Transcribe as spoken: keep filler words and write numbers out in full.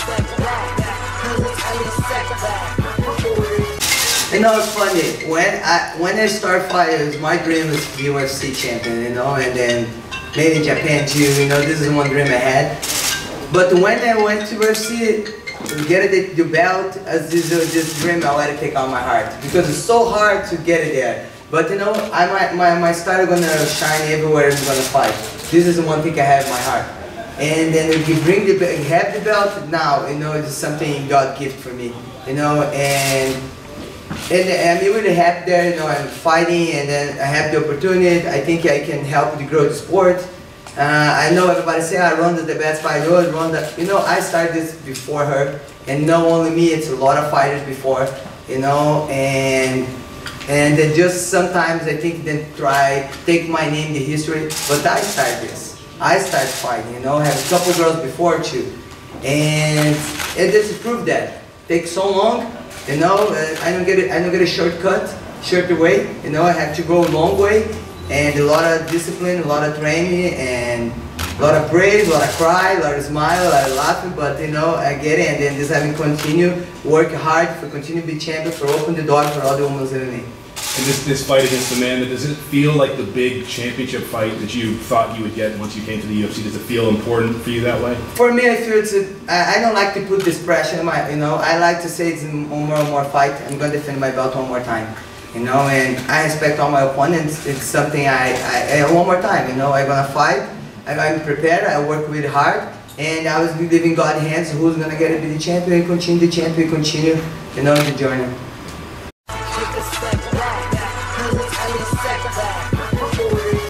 You know, it's funny, when I when I start fighting, it was my dream was to be U F C champion, you know, and then maybe in Japan too, you know, this is one dream I had. But when I went to U F C, to get it, the belt, as this, this dream I let it take out my heart. Because it's so hard to get it there. But you know, I my, my, my style is gonna shine everywhere I'm gonna fight. This is the one thing I have in my heart. And then if you bring the belt, have the belt now, you know, it's something God gift for me, you know, and And I'm really happy there, you know, I'm fighting and then I have the opportunity. I think I can help to grow the sport. Uh, I know everybody say, ah, Ronda's the best fighter, Ronda. You know, I started this before her. And not only me, it's a lot of fighters before, you know, and and they just sometimes I think they try, take my name, the history, but I started this. I started fighting, you know, I have a couple girls before too. And it just proved that. It takes so long. You know, I don't get it. I don't get a shortcut, short way. You know, I have to go a long way, and a lot of discipline, a lot of training, and a lot of praise, a lot of cry, a lot of smile, a lot of laughing. But you know, I get it, and then just having continue work hard for continue to be champion, for open the door for all the women in me. And this this fight against Amanda, does it feel like the big championship fight that you thought you would get once you came to the U F C? Does it feel important for you that way? For me, I feel it's a, I, I don't like to put this pressure on my, you know, I like to say it's a more and more fight. I'm going to defend my belt one more time, you know, and I respect all my opponents. It's something I, I, I one more time, you know, I'm going to fight. I'm, I'm prepared, I work really hard, and I was leaving God's hands who's going to get to be the champion, continue the champion, continue, you know, the journey.